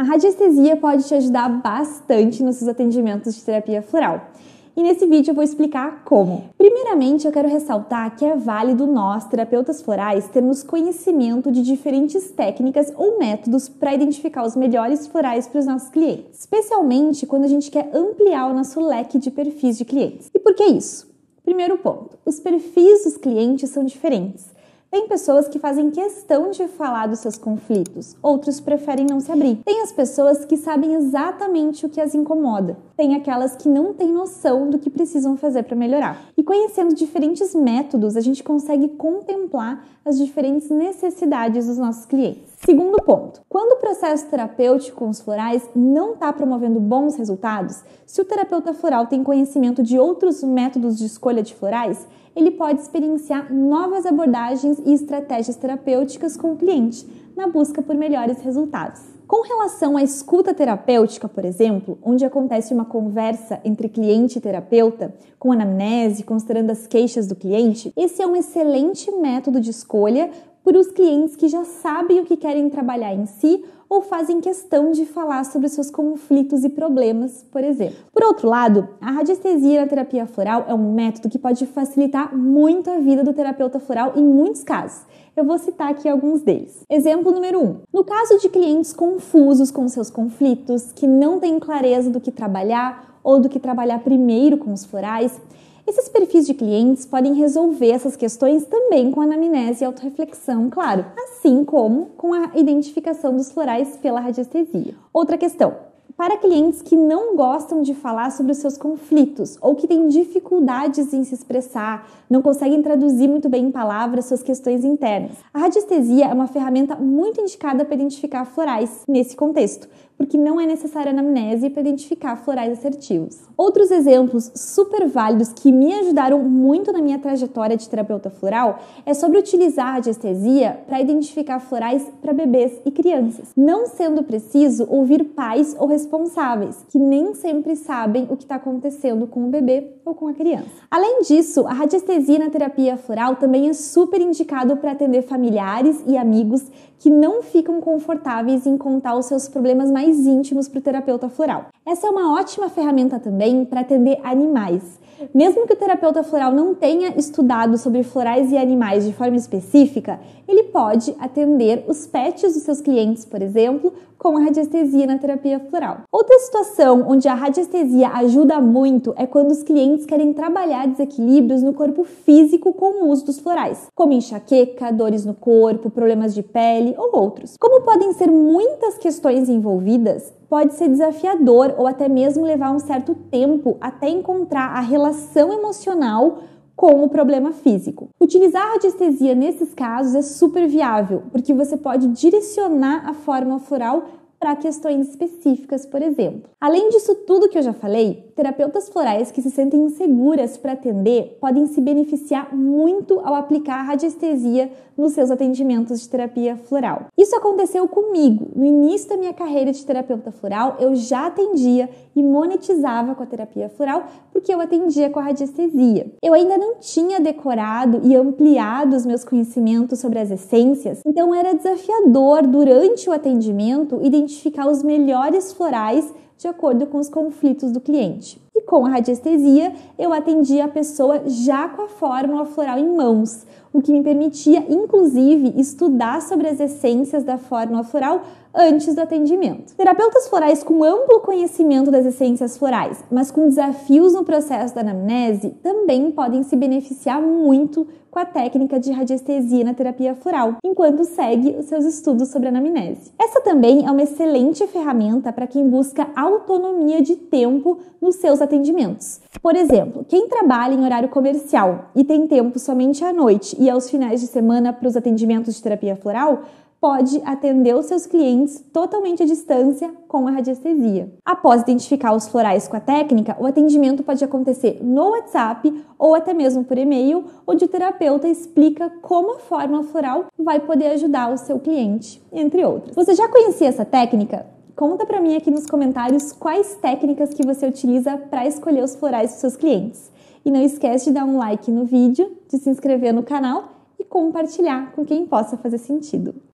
A radiestesia pode te ajudar bastante nos seus atendimentos de terapia floral. E nesse vídeo eu vou explicar como. Primeiramente, eu quero ressaltar que é válido nós, terapeutas florais, termos conhecimento de diferentes técnicas ou métodos para identificar os melhores florais para os nossos clientes, especialmente quando a gente quer ampliar o nosso leque de perfis de clientes. E por que isso? Primeiro ponto, os perfis dos clientes são diferentes. Tem pessoas que fazem questão de falar dos seus conflitos, outros preferem não se abrir. Tem as pessoas que sabem exatamente o que as incomoda. Tem aquelas que não têm noção do que precisam fazer para melhorar. E conhecendo diferentes métodos, a gente consegue contemplar as diferentes necessidades dos nossos clientes. Segundo ponto, quando o processo terapêutico com os florais não está promovendo bons resultados, se o terapeuta floral tem conhecimento de outros métodos de escolha de florais, ele pode experienciar novas abordagens e estratégias terapêuticas com o cliente, na busca por melhores resultados. Com relação à escuta terapêutica, por exemplo, onde acontece uma conversa entre cliente e terapeuta, com anamnese, considerando as queixas do cliente, esse é um excelente método de escolha para os clientes que já sabem o que querem trabalhar em si ou fazem questão de falar sobre seus conflitos e problemas, por exemplo. Por outro lado, a radiestesia na terapia floral é um método que pode facilitar muito a vida do terapeuta floral em muitos casos. Eu vou citar aqui alguns deles. Exemplo número 1. No caso de clientes confusos com seus conflitos, que não têm clareza do que trabalhar ou do que trabalhar primeiro com os florais, esses perfis de clientes podem resolver essas questões também com anamnese e autorreflexão, claro, assim como com a identificação dos florais pela radiestesia. Outra questão. Para clientes que não gostam de falar sobre os seus conflitos ou que têm dificuldades em se expressar, não conseguem traduzir muito bem em palavras suas questões internas, a radiestesia é uma ferramenta muito indicada para identificar florais nesse contexto, porque não é necessária anamnese para identificar florais assertivos. Outros exemplos super válidos que me ajudaram muito na minha trajetória de terapeuta floral é sobre utilizar a radiestesia para identificar florais para bebês e crianças, não sendo preciso ouvir pais ou responsáveis, que nem sempre sabem o que está acontecendo com o bebê ou com a criança. Além disso, a radiestesia na terapia floral também é super indicado para atender familiares e amigos que não ficam confortáveis em contar os seus problemas mais íntimos para o terapeuta floral. Essa é uma ótima ferramenta também para atender animais. Mesmo que o terapeuta floral não tenha estudado sobre florais e animais de forma específica, ele pode atender os pets dos seus clientes, por exemplo, com a radiestesia na terapia floral. Outra situação onde a radiestesia ajuda muito é quando os clientes querem trabalhar desequilíbrios no corpo físico com o uso dos florais, como enxaqueca, dores no corpo, problemas de pele ou outros. Como podem ser muitas questões envolvidas, pode ser desafiador ou até mesmo levar um certo tempo até encontrar a relação emocional com o problema físico. Utilizar a radiestesia nesses casos é super viável, porque você pode direcionar a fórmula floral para questões específicas, por exemplo. Além disso tudo que eu já falei, terapeutas florais que se sentem inseguras para atender podem se beneficiar muito ao aplicar a radiestesia nos seus atendimentos de terapia floral. Isso aconteceu comigo. No início da minha carreira de terapeuta floral, eu já atendia e monetizava com a terapia floral porque eu atendia com a radiestesia. Eu ainda não tinha decorado e ampliado os meus conhecimentos sobre as essências, então era desafiador durante o atendimento identificar os melhores florais de acordo com os conflitos do cliente. E com a radiestesia, eu atendia a pessoa já com a fórmula floral em mãos, o que me permitia, inclusive, estudar sobre as essências da fórmula floral antes do atendimento. Terapeutas florais com amplo conhecimento das essências florais, mas com desafios no processo da anamnese, também podem se beneficiar muito com a técnica de radiestesia na terapia floral, enquanto segue os seus estudos sobre anamnese. Essa também é uma excelente ferramenta para quem busca autonomia de tempo nos seus atendimentos. Por exemplo, quem trabalha em horário comercial e tem tempo somente à noite e aos finais de semana para os atendimentos de terapia floral, pode atender os seus clientes totalmente à distância com a radiestesia. Após identificar os florais com a técnica, o atendimento pode acontecer no WhatsApp ou até mesmo por e-mail, onde o terapeuta explica como a fórmula floral vai poder ajudar o seu cliente, entre outros. Você já conhecia essa técnica? Conta pra mim aqui nos comentários quais técnicas que você utiliza para escolher os florais dos seus clientes. E não esquece de dar um like no vídeo, de se inscrever no canal e compartilhar com quem possa fazer sentido.